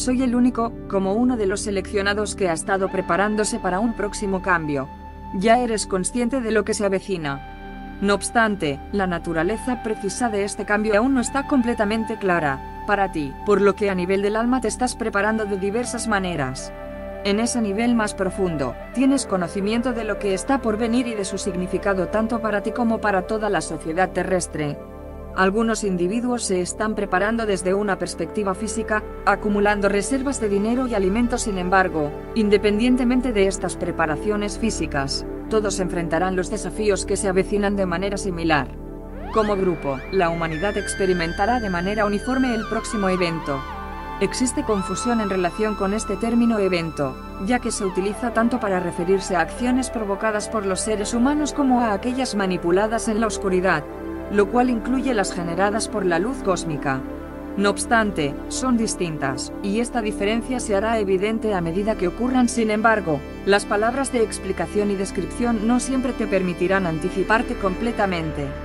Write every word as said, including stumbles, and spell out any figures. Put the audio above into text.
soy el único, como uno de los seleccionados que ha estado preparándose para un próximo cambio. Ya eres consciente de lo que se avecina. No obstante, la naturaleza precisa de este cambio aún no está completamente clara para ti, por lo que a nivel del alma te estás preparando de diversas maneras. En ese nivel más profundo, tienes conocimiento de lo que está por venir y de su significado tanto para ti como para toda la sociedad terrestre. Algunos individuos se están preparando desde una perspectiva física, acumulando reservas de dinero y alimentos. Sin embargo, independientemente de estas preparaciones físicas, todos enfrentarán los desafíos que se avecinan de manera similar. Como grupo, la humanidad experimentará de manera uniforme el próximo evento. Existe confusión en relación con este término evento, ya que se utiliza tanto para referirse a acciones provocadas por los seres humanos como a aquellas manipuladas en la oscuridad, lo cual incluye las generadas por la luz cósmica. No obstante, son distintas, y esta diferencia se hará evidente a medida que ocurran. Sin embargo, las palabras de explicación y descripción no siempre te permitirán anticiparte completamente.